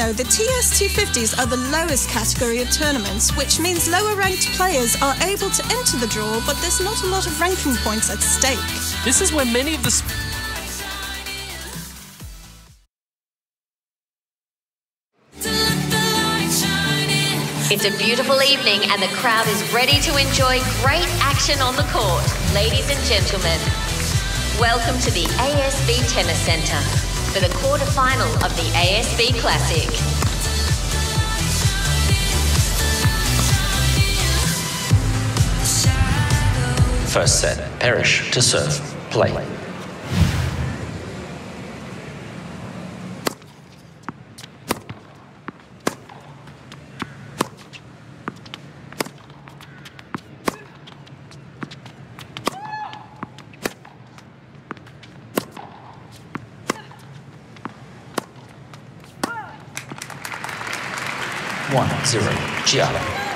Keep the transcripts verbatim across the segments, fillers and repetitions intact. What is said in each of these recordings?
know, the T S two fifties are the lowest category of tournaments, which means lower ranked players are able to enter the draw, but there's not a lot of ranking points at stake. This is where many of the... Sp It's a beautiful evening and the crowd is ready to enjoy great action on the court. Ladies and gentlemen, welcome to the A S B Tennis Centre for the quarter-final of the A S B Classic. First set, Perish to serve. Play. One zero, Giallo.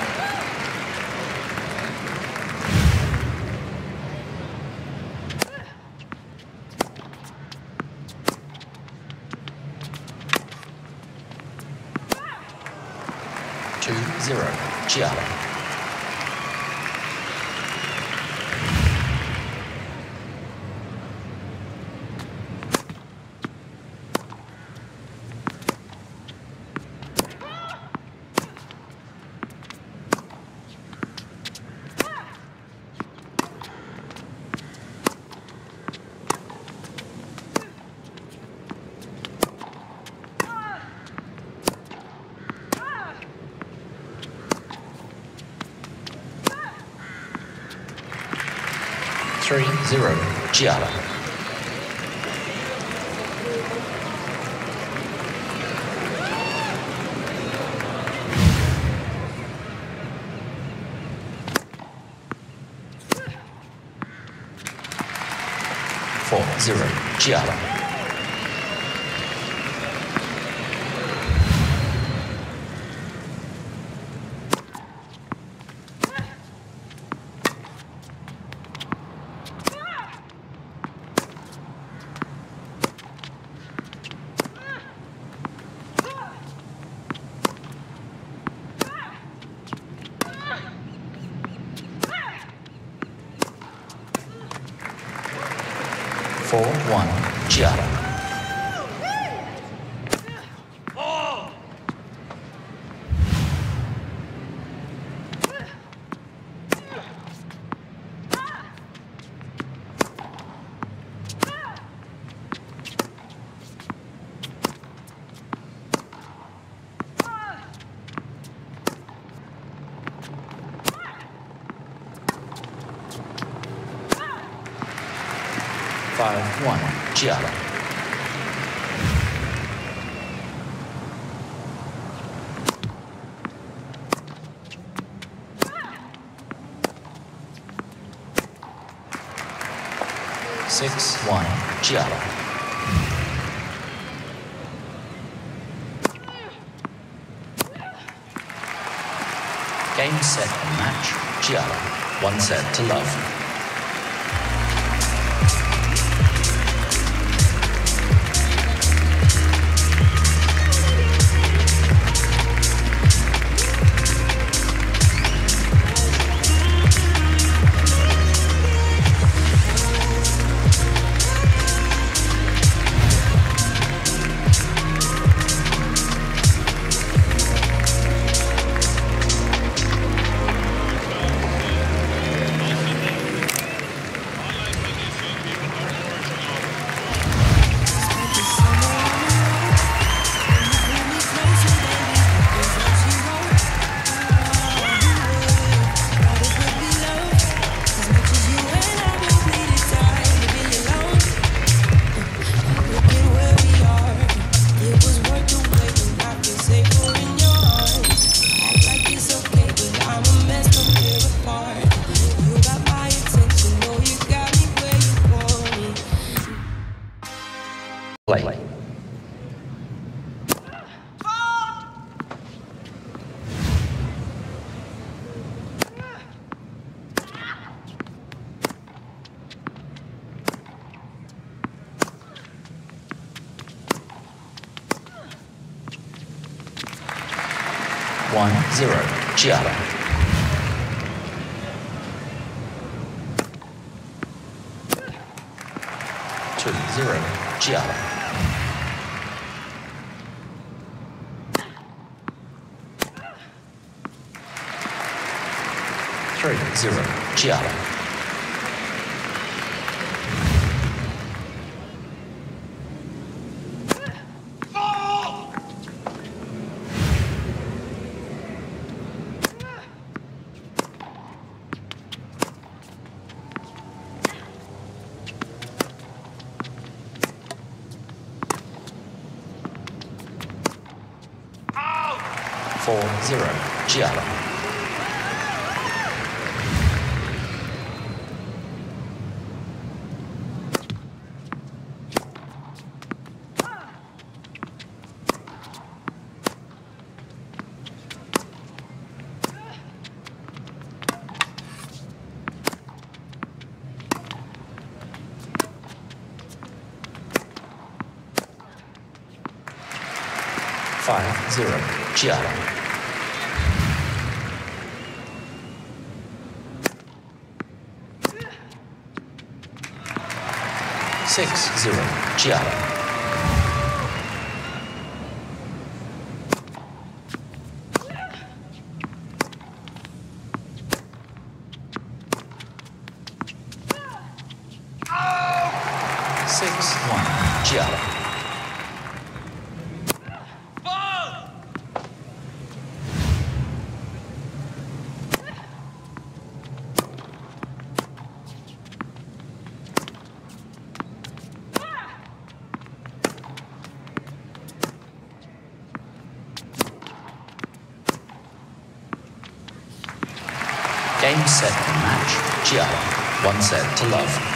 Two zero, Giallo. Three zero, Giallo. Four zero, Giallo. Four one, Giallo. Five one, Giallo. Six one, Giallo. Game, set, and match, Giallo. One set to love. one zero, Giada. two zero, Giada. three zero, Giada. four zero, Giada. five zero, Giada. six zero, Giada. six one, Giada. Game, set, and match, Giada. One set to love.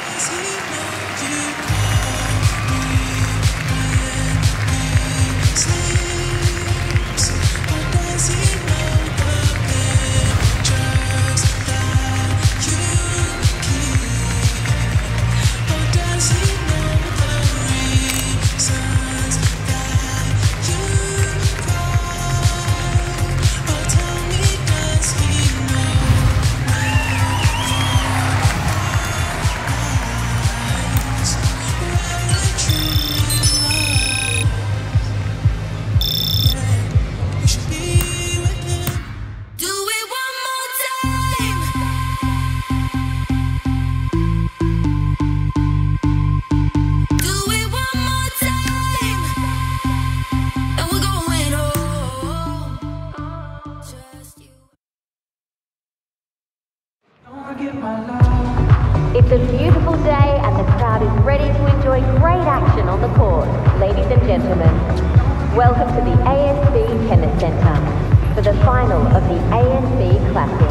It's a beautiful day and the crowd is ready to enjoy great action on the court. Ladies and gentlemen, welcome to the A S B Tennis Centre for the final of the A S B Classic.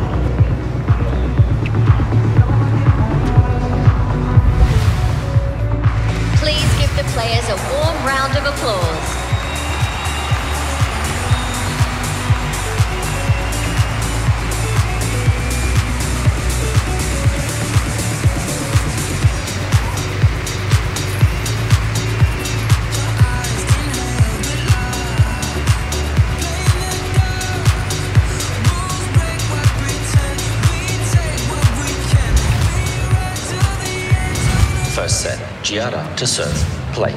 Please give the players a warm round of applause. First set, Giada to serve. Play.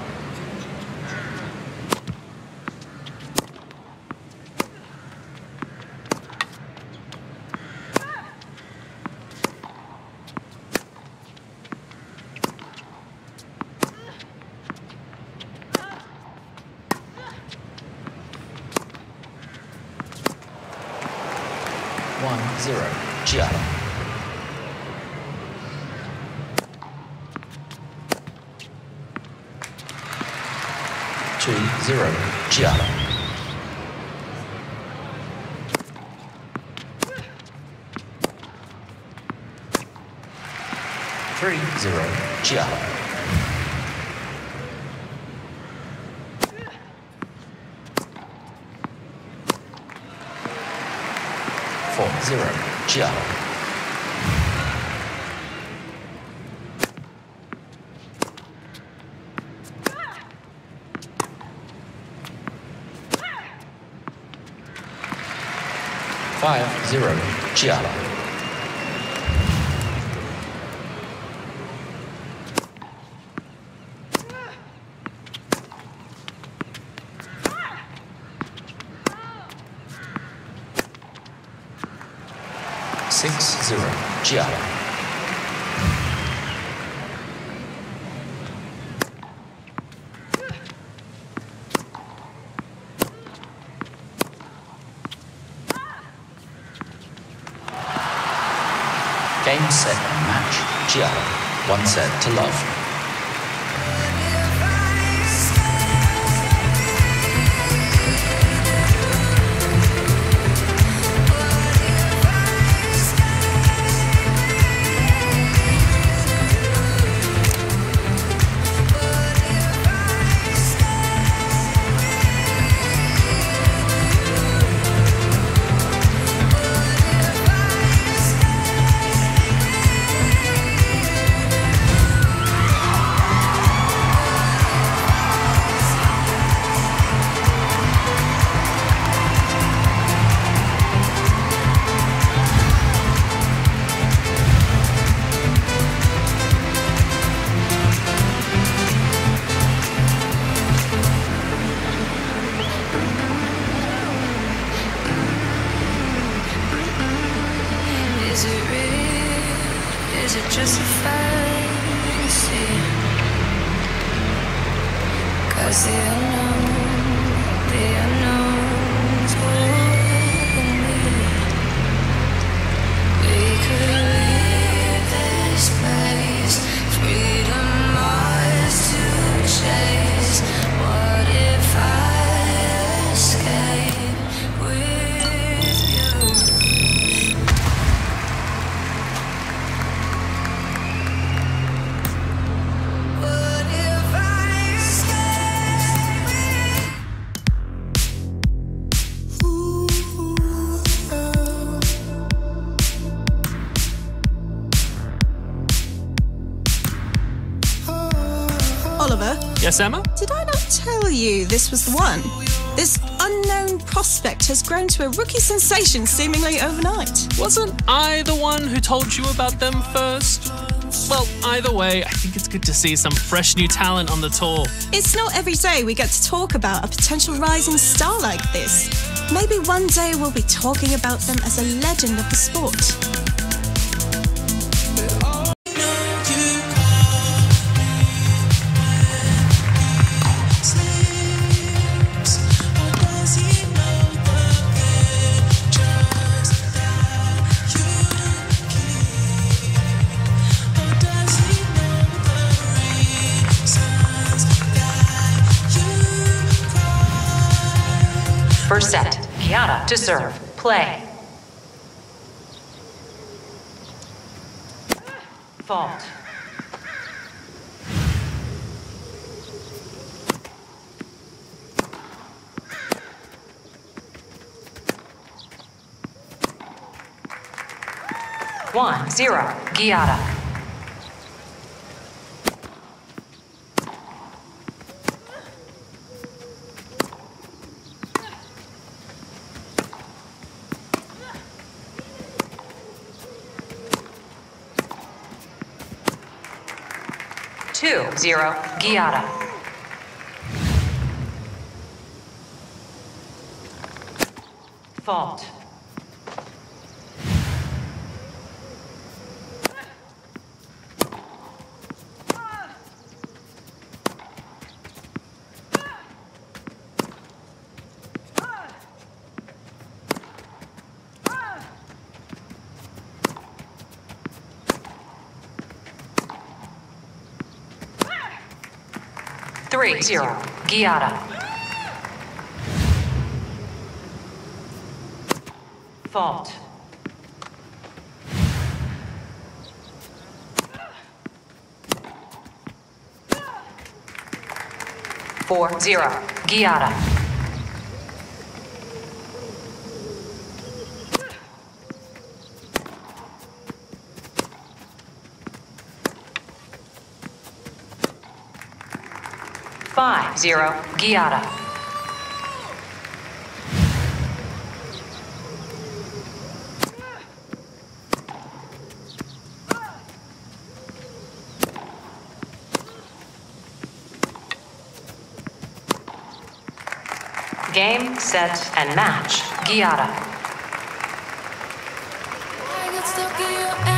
one zero, Giada. two zero, Giada. three zero, Giada. four zero, Giada. five zero, Giada. six zero, Giada. Game, set, and match, Giada. One set to love. Is it real? Is it just a fantasy? 'Cause the unknown, the unknown's holding me. We could leave this place, freedom ours to chase. What if I escape with you? What if I escape with you? Oliver, Yes, Emma? did I not tell you this was the one? This unknown prospect has grown to a rookie sensation seemingly overnight. Wasn't I the one who told you about them first? Well, either way, I think it's good to see some fresh new talent on the tour. It's not every day we get to talk about a potential rising star like this. Maybe one day we'll be talking about them as a legend of the sport. First set, Giada to serve. Play. Fault. One, zero, Giada. Two, zero, Giada. Fault. Three, zero, Giada. Fault. Four, zero, Giada. Five, zero, Giada. Game, set, and match. Giada. I get stuck in your